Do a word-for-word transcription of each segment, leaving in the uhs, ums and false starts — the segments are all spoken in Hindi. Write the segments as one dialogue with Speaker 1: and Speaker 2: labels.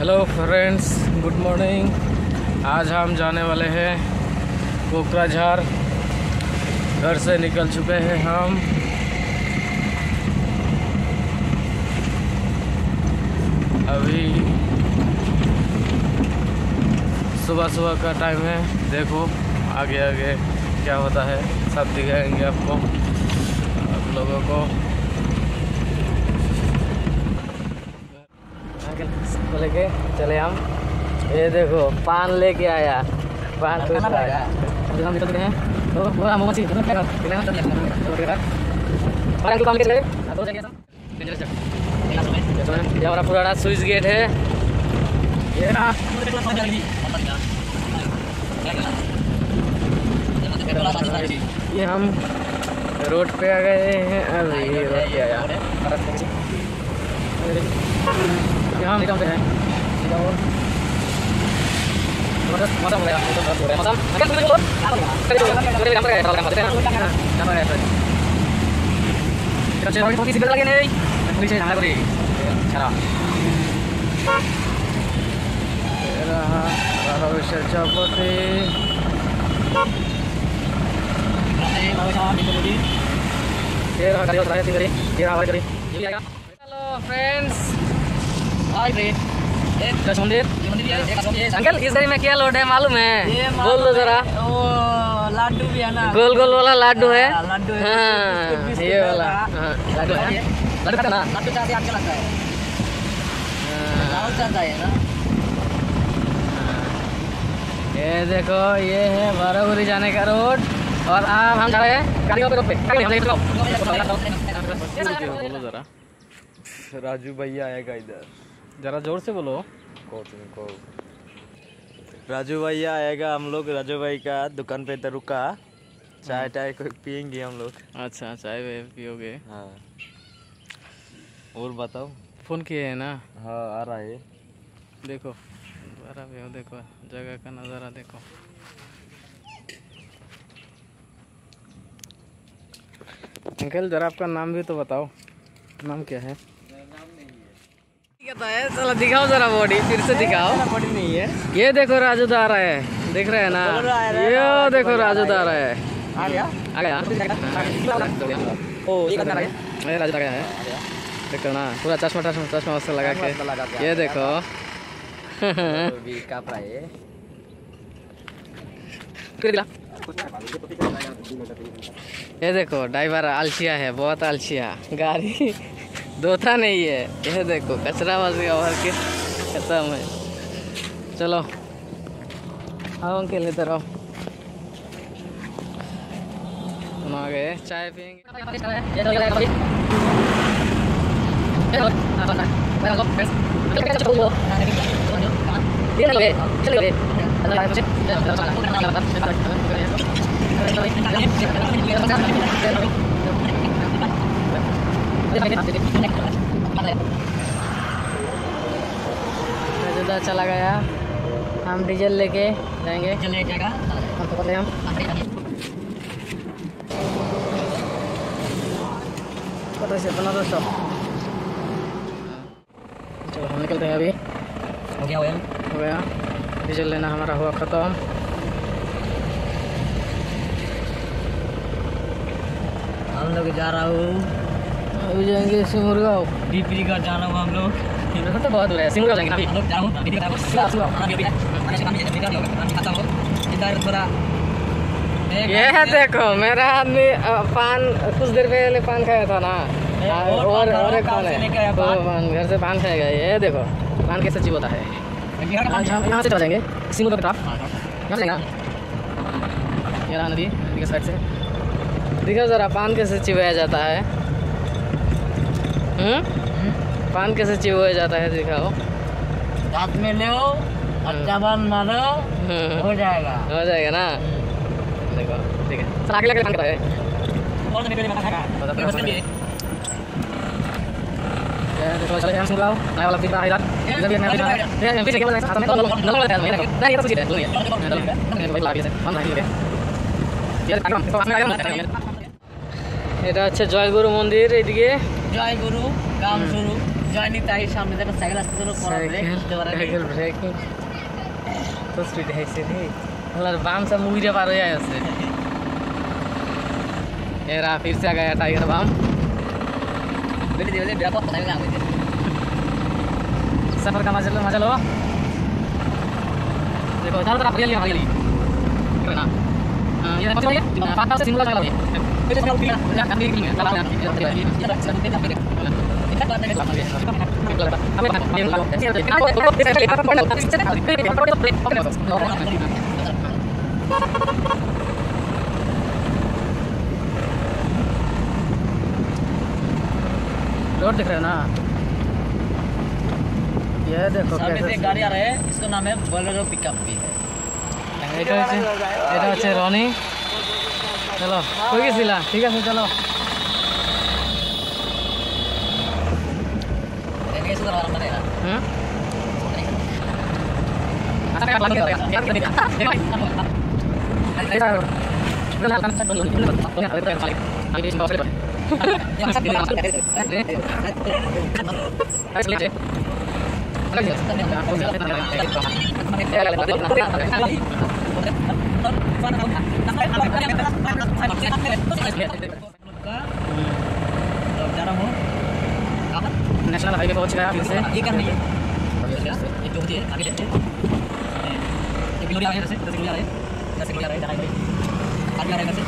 Speaker 1: Hello friends, good morning. आज हम जाने वाले हैं कोकराझार। घर से निकल चुके हैं हम। अभी सुबह सुबह का टाइम है। देखो आगे आगे क्या होता है, सब दिखाएंगे आपको, आप लोगों को। लेके चले हम। ये देखो पान लेके आया, पान तो हम निकल गए हैं। तो पूरा मोमोची तो क्या करना है, काम के चले तो जाइए सब। ये हमारा पुराना स्विच गेट है। ये ना ये हम रोड पे आ गए हैं। अभी ये रोड पे आया यहाँ निकल पे है। मौसम हो गया, मौसम लगे नहीं हेलो फ्रेंड्स, मंदिर अंकल, इस गाड़ी में क्या लोड है मालूम है? बोल दो जरा।
Speaker 2: लड्डू भी है ना,
Speaker 1: गोल गोल वाला लड्डू है।
Speaker 2: लड्डू है।
Speaker 1: हाँ, ये वाला लड्डू है। लड्डू खाता ना,
Speaker 2: लड्डू चाहते अच्छा लगता है। चाहता है ना।
Speaker 1: ये देखो, ये है बारागुरी जाने का रोड। और अब हम जा रहे हैं कारीगांव के रोड पे। बोलो जरा,
Speaker 3: राजू भैया आएगा इधर,
Speaker 1: जरा जोर से बोलो।
Speaker 3: को तुमको राजू भैया आएगा। हम लोग राजू भाई का दुकान पे तो रुका, चाय टाय को पियेंगे हम लोग।
Speaker 1: अच्छा, चाय पियोगे?
Speaker 3: हाँ, और बताओ।
Speaker 1: फोन किए है ना?
Speaker 3: हाँ, आ रहा है।
Speaker 1: देखो दोबारा भी हो, देखो जगह का नज़ारा देखो। अंकल जरा आपका नाम भी तो बताओ, नाम क्या है? है चलो दिखाओ जरा बॉडी, फिर से दिखाओ।
Speaker 3: बॉडी नहीं है।
Speaker 1: ये देखो राजू दा आ रहा है, दिख रहा है ना? ये देखो राजू दा आ रहा है।
Speaker 3: आ गया
Speaker 1: आ गया
Speaker 3: ओ, ये कितना है?
Speaker 1: ये राजू दा गया है। देखो ना, पूरा चश्मा चश्मा चश्मा उससे लगा के। ये देखो
Speaker 3: भी कापड़ा है।
Speaker 1: ये देखो ड्राइवर आलसिया है, बहुत आलसिया। गाड़ी धोता नहीं है। ये देखो कचरा वचरा भर के खत्म है। चलो आओ अंकल इधर आओ, हम आ गए, चाय पियेंगे। जुदा चला गया, हम डीजल लेके जाएंगे।
Speaker 2: चले जाएगा
Speaker 1: हम तो पता हम पता से बना दोस्तों। चलो हम निकलते हैं। अभी
Speaker 2: हो गया
Speaker 1: हो गया, डीजल लेना हमारा हुआ ख़त्म।
Speaker 2: हम लोग जा रहा हूँ,
Speaker 1: अभी जाएंगे सिमुरगाँव।
Speaker 2: डीपी का जाना हूँ हम लोग।
Speaker 1: तो बहुत दूर है, सिमुरगाँव जाएंगे अभी।
Speaker 2: हम लोग जा रहा हूँ थोड़ा।
Speaker 1: ये देखो मेरा आदमी पान कुछ देर पहले पान खाया था ना, और और एक पान है तो घर से पान खाएगा। ये देखो पान कैसे सच्ची होता है। आज हम यहाँ से चला जाएंगे सिमुरगाँव की तरफ। यहाँ जाएगा, ये रहा नदी, नदी के साइड से। देखो जरा पान कैसे चिबाया जाता है। हम्म पान कैसे चिबाया जाता है, दिखाओ।
Speaker 2: हाथ में लो, अच्छा बन मारो, हो जाएगा
Speaker 1: हो जाएगा ना। देखो ठीक है, चल आगे लगे पान है। देखो चले हम सिमुरगाँव, नया वाला पिछड़ा है इधर। इधर भी एक नया पिछड़ा है। ये पीछे केवल साथ में नॉर्मल नॉर्मल है। नहीं ये तो कुछ है, लो ये भाई लागे से हम नहीं है। ये आगे हम पास में आगे हम। এটা হচ্ছে জয়গুরু মন্দির। এইদিকে
Speaker 2: জয়গুরু কাম শুরু। জয়নি তাই সামনে যেটা সাইকেল আসছে চলো পড়া ব্রেক দিতে পারে
Speaker 1: সাইকেল ব্রেক তো স্পিড হইছে রে हलार बाम से मुइरे पार हो जाए उससे एरा फिर से आ गया टाइगर बाम
Speaker 2: बेटी दे बेटा पता नहीं आगे
Speaker 1: सफर का मजा लो मजा लो देखो चारों तरफ हरियाली हरियाली ना ये देखो ये पास पास से सिंगल लगा है ये चलो पीला या कांदी की है चला है ये ये सब देना पे इतना बात नहीं हमें हमें लो रोड दिख रहा है ना ये देखो
Speaker 2: सामने से गाड़ी आ रहा है इसका नाम है बोलेरो पिकअप भी है
Speaker 1: এটা হচ্ছে এটা হচ্ছে রনি চলো কই গেছিলা ঠিক আছে চলো
Speaker 2: ये कैसे करवा रहा है
Speaker 1: হুম আচ্ছা কাট লাগে এটা benar kan saya dulu ini betul ya itu yang paling ini bawa sekali yang satu yang satu ayo selesai lagi national highway पहुंच गया फिर से
Speaker 2: ये कर रही है ये जो होती है आगे देखते ये बिलोरी आ रही है जैसे जैसे बिलोरी आ रही है जैसे बिलोरी आ रही है आगे आ रहा है कैसे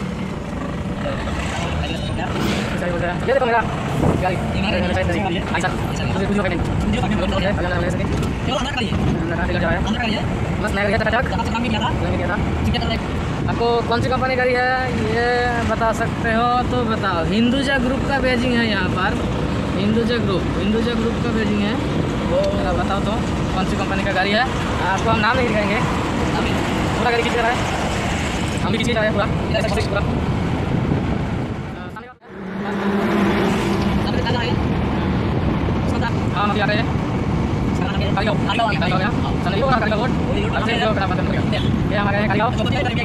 Speaker 1: सही बोल रहा है ये देखो मेरा गाड़ी ऐसा मुझे कुछ करने मुझे करने बोल रहा है अगर लगे सके
Speaker 2: चलो अंदर करिए
Speaker 1: अंदर ले जा रहा है
Speaker 2: अंदर करिए
Speaker 1: बस नया गया था टक
Speaker 2: कब काम किया था
Speaker 1: नहीं किया था
Speaker 2: ठीक है
Speaker 1: आपको कौन सी कंपनी का है ये बता सकते हो तो बताओ हिंदुजा ग्रुप का बेजिंग है यहाँ पर हिंदुजा ग्रुप हिंदुजा ग्रुप का बेजिंग है वो बताओ तो कौन सी कंपनी का गाड़ी है आपको हम नाम नहीं दिखाएंगे पूरा गाड़ी खींच रहा है हम भी खींच रहे हैं पूरा पूरा हाँ हम आ रहे हैं कालियो कालियो कालियो या sana itu orang kaligao road harusnya itu kenapa tempat ya makanya kaligao kaligao kaligao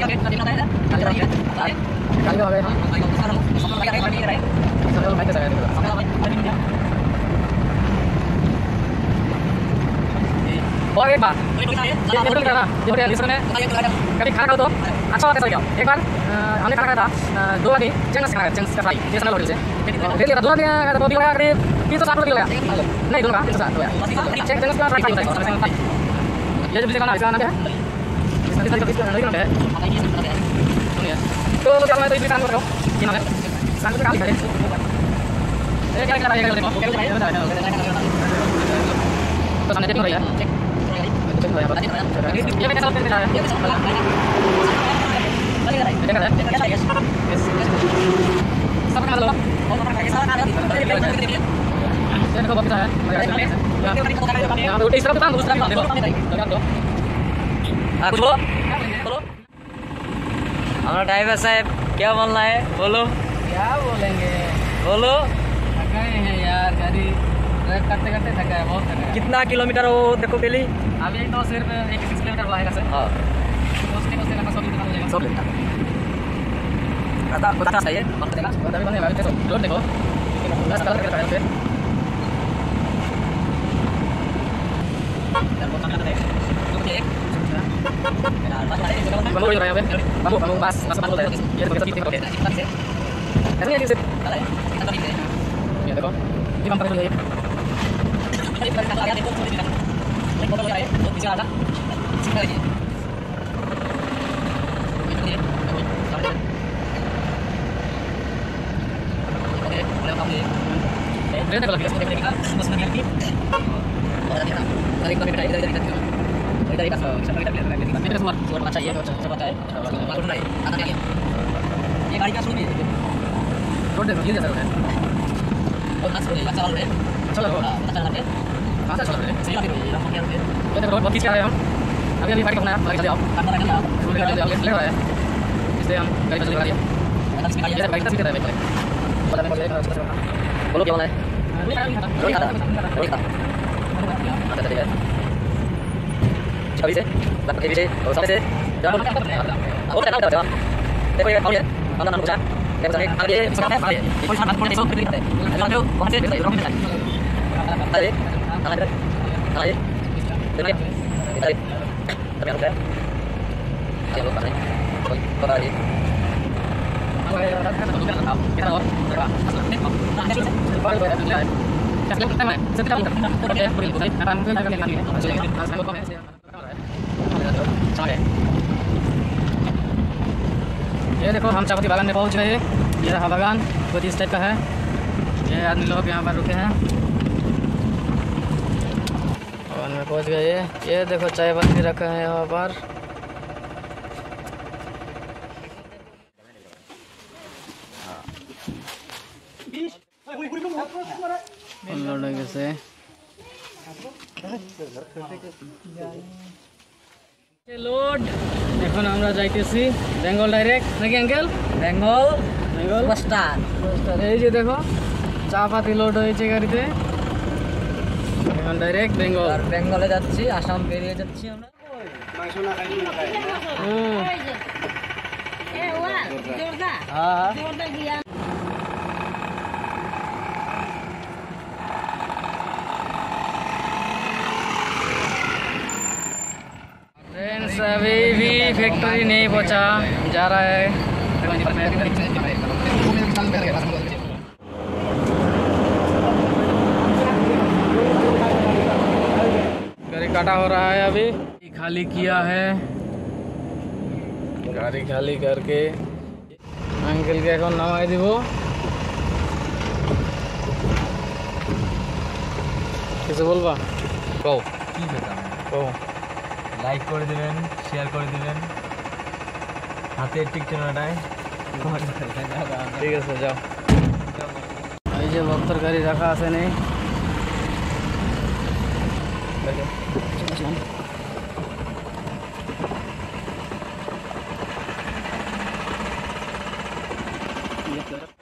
Speaker 1: apa ya satu baik saya itu और एक बात ये होटल का ना ये होटल इसमें कभी खाना खाओ तो अच्छा होता है एक बार हमने खाना खाया था दो आदमी चंगस खाया चंगस का फ्राई नेशनल होटल से रेल का दो आदमी का तो बिल लगा करीब तीन सौ साठ रुपये लगा नहीं दोनों का तीन सौ साठ रुपये चंगस का फ्राई होता है ये जो बिजली का नाम इसका नाम क्या है इसका नाम क्या है सुनिए तो क्या मैं तो इसी काम कर रहा हूँ ये नाम है नाम तो क्या लिखा है ये क्या क्या रहेगा देखो तो सामने चेक हो रही है ये मैं कैसा करते हैं ये सब का लो और ये देखो बकरा है यहां पे इस तरफ काम दूसरा काम देखो आ कुछ बोलो
Speaker 2: हमारा ड्राइवर साहब क्या बोलना है बोलो
Speaker 1: क्या बोलेंगे
Speaker 2: बोलो
Speaker 1: थके हैं यार गाड़ी ड्राइव करते करते थका है बहुत थका है
Speaker 2: कितना किलोमीटर हो देखो डेली
Speaker 1: अभी तो सिर्फ एक सिक्स किलोमीटर रहेगा सर
Speaker 2: हाँ
Speaker 1: उसके उसके लगभग सौ किलोमीटर हो जाएगा
Speaker 2: सौ किलोमीटर बता बता चाहिए बता देगा
Speaker 1: बता भी बने भाई तो रोड देखो दस कलर का टायर पे Bambu ya, bambu, bambu pas, pas bambu ya. Ya, kita bikin oke. Ini yang disip. Ya, देखो. Ini bambu dulu ya. Ini kan ada itu sudah dibilang. Ini foto ya, untuk bisa ada. Sini lagi. Ini dia. Oke, boleh kamu ya. Eh, berarti kalau kita sudah kita masuk lagi. Oh, tadi kita. Tarik tarik dari dari dari dari kas sampai kita lihat lagi. Ini semua semua baca ya, coba baca ya. Baru naik. Atas lagi. ये गाड़ी का शुरू भी रोड देखो ये जैसा रोड है और आज रोड अच्छा रोड है चलो अच्छा रोड है कहां से चल रहे हैं सही है हम क्या रोड है ये देखो रोड बहुत खींच के आ रहे हैं हम अभी अभी गाड़ी को बनाया गाड़ी चले आओ अंदर लगा आओ रोड गाड़ी ले ले रहा है इसलिए हम गाड़ी पे चल रही है ये बाइक का स्पीकर है भाई बोला मैं बोलो क्या बोला है रोड खाता रोड खाता अच्छा ठीक है छवि से लग के पीछे और सामने से जाओ और चला जाओ देखो ये कौन है अंदर नाम पूछा देखो आगे आगे ये सब है आगे ये कोई सामान पड़े सो फिर दिखता है अल्लाह जो वहां से रोक देता है
Speaker 2: Ada. Ada. Ada. Ada. Ada. Tapi aku dah. Jangan lupa nih. Kau ada.
Speaker 1: ये देखो हम चापत्ती बागान में पहुंच गए। ये रहा बागान, कुछ इस टाइप का है। ये आदमी लोग यहाँ पर रुके हैं, बागान में पहुंच गए। ये देखो चाय पत्ती रखा है यहाँ पर। से লোড এখন আমরা যাইতেছি বেঙ্গল ডাইরেক্ট নাকি uncle?
Speaker 2: Bengal
Speaker 1: Bengal
Speaker 2: poster
Speaker 1: poster. এই যে দেখো চা পাতি লোড হয়েছে গাড়িতে, এখন ডাইরেক্ট বেঙ্গল।
Speaker 2: আর বেঙ্গলে যাচ্ছি, আসাম বেরিয়ে যাচ্ছি আমরা।
Speaker 1: हाँ फ्रेंड्स अभी भी फैक्ट्री नहीं पहुंचा, जा रहा है। गाड़ी काटा हो रहा है, अभी खाली किया है। गाड़ी खाली करके अंकल के এখন নামাই দিব। কিছু বলবা? কও
Speaker 2: কি বেটা
Speaker 1: কও।
Speaker 3: লাইক করে দিবেন, শেয়ার করে দিবেন, হাতের টিকটনাটায়।
Speaker 1: ঠিক আছে যাও। এই যে ভক্তর গাড়ি রাখা আছে নেই। Yes, sir.